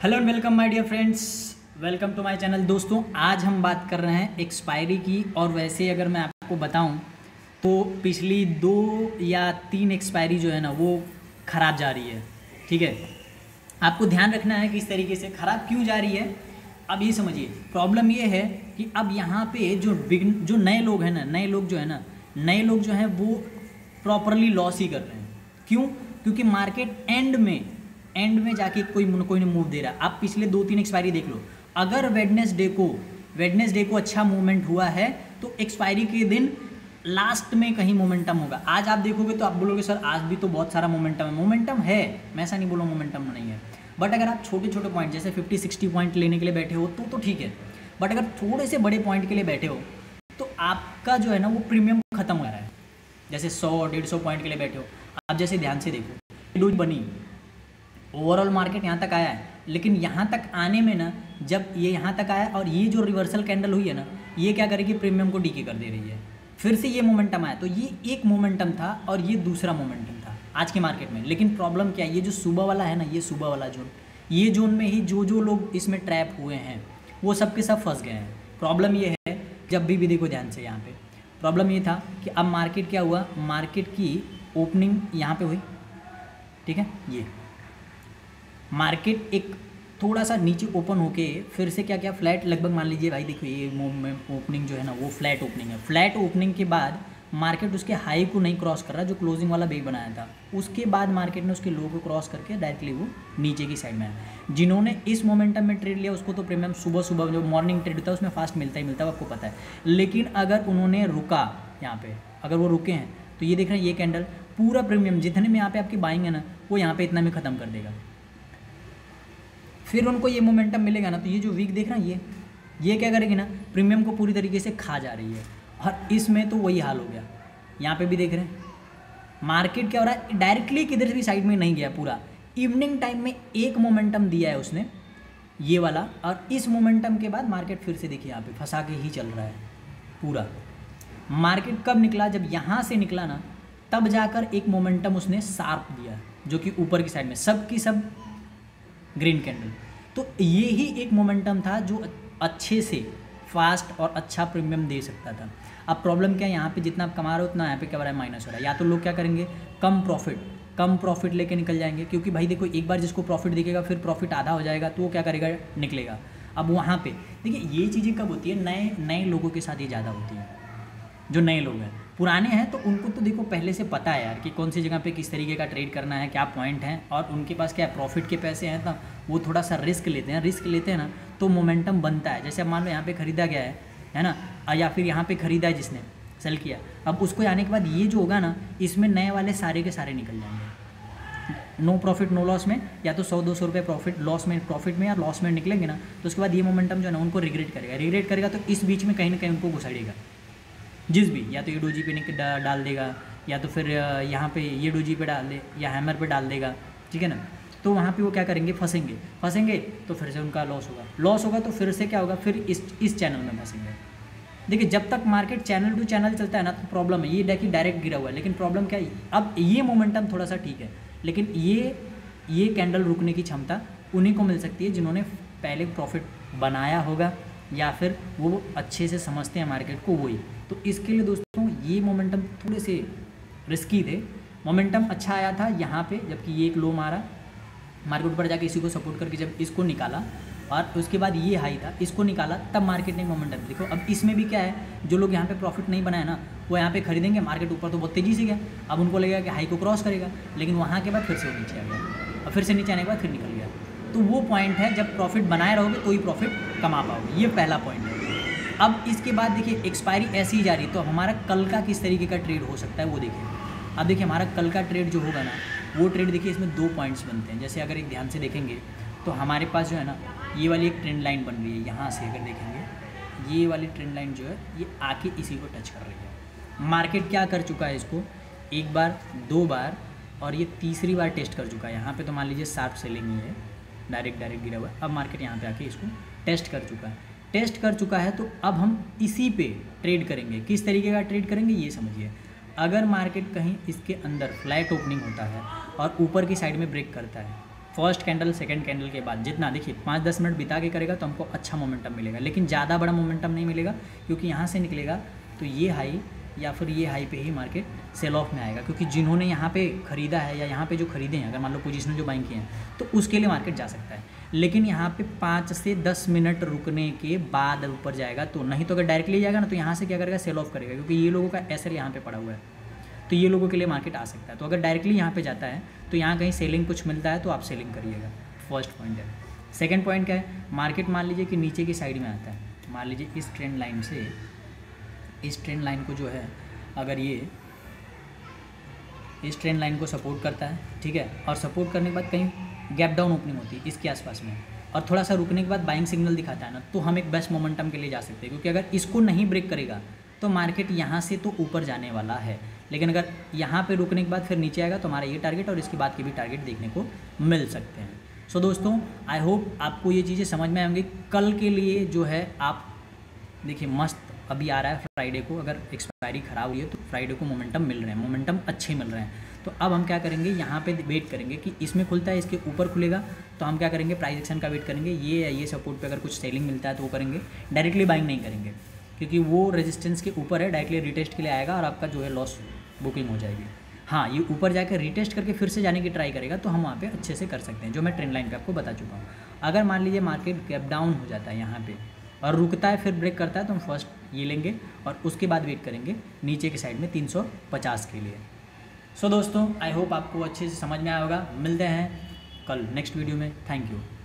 Hello and welcome my dear friends, welcome to my channel. दोस्तों, आज हम बात कर रहे हैं एक्सपायरी की। और वैसे अगर मैं आपको बताऊं तो पिछली 2 या 3 एक्सपायरी जो है ना वो ख़राब जा रही है। ठीक है, आपको ध्यान रखना है कि इस तरीके से ख़राब क्यों जा रही है। अब ये समझिए, प्रॉब्लम ये है कि अब यहाँ पे जो नए लोग हैं ना, नए लोग जो हैं वो प्रॉपरली लॉस ही कर रहे हैं। क्यों? क्योंकि मार्केट एंड में जाके कोई नहीं मूव दे रहा। आप पिछले 2-3 एक्सपायरी देख लो। अगर वेडनेसडे को अच्छा मूवमेंट हुआ है तो एक्सपायरी के दिन लास्ट में कहीं मोमेंटम होगा। आज आप देखोगे तो आप बोलोगे सर आज भी तो बहुत सारा मोमेंटम है। मैं ऐसा नहीं बोलूँ मोमेंटम नहीं है, बट अगर आप छोटे छोटे पॉइंट जैसे 50-60 पॉइंट लेने के लिए बैठे हो तो ठीक है। बट अगर थोड़े से बड़े पॉइंट के लिए बैठे हो तो आपका जो है ना वो प्रीमियम खत्म हो रहा है। जैसे 100-150 पॉइंट के लिए बैठे हो, आप जैसे ध्यान से देखो, डोज बनी, ओवरऑल मार्केट यहाँ तक आया है, लेकिन यहाँ तक आने में ना, जब ये यहाँ तक आया और ये जो रिवर्सल कैंडल हुई है ना, ये क्या करेगी, प्रीमियम को डीके कर दे रही है। फिर से ये मोमेंटम आया, तो ये एक मोमेंटम था और ये दूसरा मोमेंटम था आज के मार्केट में। लेकिन प्रॉब्लम क्या है, ये जो सुबह वाला है ना, ये सुबह वाला जोन, ये जोन में ही जो लोग इसमें ट्रैप हुए हैं वो सब के सब फंस गए हैं। प्रॉब्लम ये है, जब भी देखो ध्यान से, यहाँ पे प्रॉब्लम ये था कि अब मार्केट क्या हुआ, मार्केट की ओपनिंग यहाँ पे हुई। ठीक है, ये मार्केट एक थोड़ा सा नीचे ओपन होके फिर से क्या फ्लैट, लगभग मान लीजिए भाई देखो ये ओपनिंग जो है ना वो फ्लैट ओपनिंग है। फ्लैट ओपनिंग के बाद मार्केट उसके हाई को नहीं क्रॉस कर रहा, जो क्लोजिंग वाला बे बनाया था। उसके बाद मार्केट ने उसके लो को क्रॉस करके डायरेक्टली वो नीचे की साइड में आया। जिन्होंने इस मोमेंटम में ट्रेड लिया उसको तो प्रीमियम सुबह जो मॉर्निंग ट्रेड होता है उसमें फास्ट मिलता ही मिलता है, आपको पता है। लेकिन अगर उन्होंने रुका यहाँ पे, अगर वो रुके हैं तो ये देख रहे हैं, ये कैंडल पूरा प्रीमियम जितने में यहाँ पे आपकी बाइंग है ना वो यहाँ पे इतना में ख़त्म कर देगा। फिर उनको ये मोमेंटम मिलेगा ना, तो ये जो वीक देख रहे हैं ये क्या करेगी ना, प्रीमियम को पूरी तरीके से खा जा रही है। और इसमें तो वही हाल हो गया। यहाँ पे भी देख रहे हैं मार्केट क्या हो रहा है, डायरेक्टली किधर भी साइड में नहीं गया। पूरा इवनिंग टाइम में एक मोमेंटम दिया है उसने, ये वाला, और इस मोमेंटम के बाद मार्केट फिर से देखिए यहाँ पे फंसा के ही चल रहा है पूरा। मार्केट कब निकला, जब यहाँ से निकला ना तब जाकर एक मोमेंटम उसने शार्प दिया, जो कि ऊपर की साइड में सब की सब ग्रीन कैंडल। तो ये ही एक मोमेंटम था जो अच्छे से फास्ट और अच्छा प्रीमियम दे सकता था। अब प्रॉब्लम क्या है, यहाँ पे जितना आप कमा रहे हो उतना यहाँ पे क्या हो रहा है, माइनस हो रहा है। या तो लोग क्या करेंगे, कम प्रॉफिट लेके निकल जाएंगे, क्योंकि भाई देखो एक बार जिसको प्रॉफिट दिखेगा फिर प्रॉफिट आधा हो जाएगा तो वो क्या करेगा, निकलेगा। अब वहाँ पे देखिए ये चीज़ें कब होती है, नए लोगों के साथ ये ज़्यादा होती है। जो नए लोग हैं, पुराने हैं तो उनको तो देखो पहले से पता है यार कि कौन सी जगह पे किस तरीके का ट्रेड करना है, क्या पॉइंट है, और उनके पास क्या प्रॉफिट के पैसे हैं, तो वो थोड़ा सा रिस्क लेते हैं ना तो मोमेंटम बनता है। जैसे अब मान लो यहाँ पे खरीदा गया है ना, या फिर यहाँ पे खरीदा है जिसने, सेल किया, अब उसको आने के बाद ये जो होगा ना, इसमें नए वाले सारे के सारे निकल जाएंगे नो प्रॉफिट नो लॉस में, या तो 100-200 रुपये प्रॉफिट में या लॉस में निकलेंगे ना, तो उसके बाद ये मोमेंटम जो है ना उनको रिग्रेट करेगा। तो इस बीच में कहीं ना कहीं उनको घुसाड़ेगा, जिस भी, या तो ये डोजी पे डाल देगा, या तो फिर यहाँ पे ये डोजी पे डाल दे, या हैमर पे डाल देगा। ठीक है ना, तो वहाँ पे वो क्या करेंगे, फंसेंगे तो फिर से उनका लॉस होगा तो फिर से क्या होगा, फिर इस चैनल में फंसेंगे। देखिए जब तक मार्केट चैनल टू चैनल चलता है ना तो प्रॉब्लम है, ये देखिए डायरेक्ट गिरा हुआ है। लेकिन प्रॉब्लम क्या है, अब ये मोमेंटम थोड़ा सा ठीक है, लेकिन ये कैंडल रुकने की क्षमता उन्हीं को मिल सकती है जिन्होंने पहले प्रॉफिट बनाया होगा, या फिर वो अच्छे से समझते हैं मार्केट को, वही। तो इसके लिए दोस्तों ये मोमेंटम थोड़े से रिस्की थे। मोमेंटम अच्छा आया था यहाँ पे, जबकि ये एक लो मारा, मार्केट ऊपर जाके इसी को सपोर्ट करके जब इसको निकाला और उसके बाद ये हाई था, इसको निकाला, तब मार्केट ने मोमेंटम देखो। अब इसमें भी क्या है, जो लोग यहाँ पे प्रॉफिट नहीं बनाए ना वो यहाँ पे खरीदेंगे, मार्केट ऊपर तो बहुत तेज़ी से गया, अब उनको लगेगा कि हाई को क्रॉस करेगा, लेकिन वहाँ के बाद फिर से वो नीचे आ गया, और फिर से नीचे आने के बाद फिर निकल गया। तो वो पॉइंट है, जब प्रॉफिट बनाए रहोगे तो ही प्रॉफिट कमा पाओगे, ये पहला पॉइंट है। अब इसके बाद देखिए एक्सपायरी ऐसी ही जा रही, तो हमारा कल का किस तरीके का ट्रेड हो सकता है वो देखिए। अब देखिए हमारा कल का ट्रेड जो होगा ना, वो ट्रेड देखिए इसमें 2 पॉइंट्स बनते हैं। जैसे अगर एक ध्यान से देखेंगे तो हमारे पास जो है ना ये वाली एक ट्रेंड लाइन बन रही है, यहाँ से अगर देखेंगे ये वाली ट्रेंड लाइन जो है ये आके इसी को टच कर रही है। मार्केट क्या कर चुका है, इसको 1 बार 2 बार और ये तीसरी बार टेस्ट कर चुका है। यहाँ पे तो मान लीजिए शार्प सेलिंग ही है, डायरेक्ट गिरा हुआ है। अब मार्केट यहाँ पे आके इसको टेस्ट कर चुका है, तो अब हम इसी पे ट्रेड करेंगे। किस तरीके का ट्रेड करेंगे ये समझिए। अगर मार्केट कहीं इसके अंदर फ्लैट ओपनिंग होता है और ऊपर की साइड में ब्रेक करता है, फर्स्ट कैंडल सेकंड कैंडल के बाद जितना देखिए 5-10 मिनट बिता के करेगा तो हमको अच्छा मोमेंटम मिलेगा, लेकिन ज़्यादा बड़ा मोमेंटम नहीं मिलेगा, क्योंकि यहाँ से निकलेगा तो ये हाई या फिर ये हाई पे ही मार्केट सेल ऑफ में आएगा, क्योंकि जिन्होंने यहाँ पे ख़रीदा है या यहाँ पे जो खरीदे हैं, अगर मान लो पोजीशनल जो बाइंग किए हैं, तो उसके लिए मार्केट जा सकता है। लेकिन यहाँ पे 5 से 10 मिनट रुकने के बाद ऊपर जाएगा तो, नहीं तो अगर डायरेक्टली जाएगा ना तो यहाँ से क्या करेगा, सेल ऑफ करेगा, क्योंकि ये लोगों का एसएल यहाँ पे पड़ा हुआ है, तो ये लोगों के लिए मार्केट आ सकता है। तो अगर डायरेक्टली यहाँ पे जाता है तो यहाँ कहीं सेलिंग कुछ मिलता है तो आप सेलिंग करिएगा, फर्स्ट पॉइंट है। सेकंड पॉइंट क्या है, मार्केट मान लीजिए कि नीचे की साइड में आता है, मान लीजिए इस ट्रेंड लाइन से, इस ट्रेंड लाइन को जो है अगर ये इस ट्रेंड लाइन को सपोर्ट करता है, ठीक है, और सपोर्ट करने के बाद कहीं गैप डाउन ओपनिंग होती है इसके आसपास में, और थोड़ा सा रुकने के बाद बाइंग सिग्नल दिखाता है ना, तो हम एक बेस्ट मोमेंटम के लिए जा सकते हैं, क्योंकि अगर इसको नहीं ब्रेक करेगा तो मार्केट यहाँ से तो ऊपर जाने वाला है, लेकिन अगर यहाँ पे रुकने के बाद फिर नीचे आएगा तो हमारा ये टारगेट और इसके बाद के भी टारगेट देखने को मिल सकते हैं। सो दोस्तों, आई होप आपको ये चीज़ें समझ में आएंगी। कल के लिए जो है आप देखिए मस्त अभी आ रहा है फ्राइडे को, अगर एक्सपायरी ख़राब हुई है तो फ्राइडे को मोमेंटम मिल रहे हैं, मोमेंटम अच्छे मिल रहे हैं। तो अब हम क्या करेंगे, यहाँ पे वेट करेंगे कि इसमें खुलता है, इसके ऊपर खुलेगा तो हम क्या करेंगे, प्राइस एक्शन का वेट करेंगे। ये सपोर्ट पे अगर कुछ सेलिंग मिलता है तो वो करेंगे, डायरेक्टली बाइंग नहीं करेंगे, क्योंकि वो रेजिस्टेंस के ऊपर है, डायरेक्टली रिटेस्ट के लिए आएगा और आपका जो है लॉस बुकिंग हो जाएगी। हाँ, ये ऊपर जाकर रिटेस्ट करके फिर से जाने की ट्राई करेगा तो हम वहाँ पे अच्छे से कर सकते हैं, जो मैं ट्रेंड लाइन पे आपको बता चुका हूँ। अगर मान लीजिए मार्केट गैप डाउन हो जाता है यहाँ पे और रुकता है फिर ब्रेक करता है तो हम फर्स्ट ये लेंगे और उसके बाद वेट करेंगे नीचे की साइड में 350 के लिए। सो दोस्तों, आई होप आपको अच्छे से समझ में आया होगा। मिलते हैं कल नेक्स्ट वीडियो में। Thank you.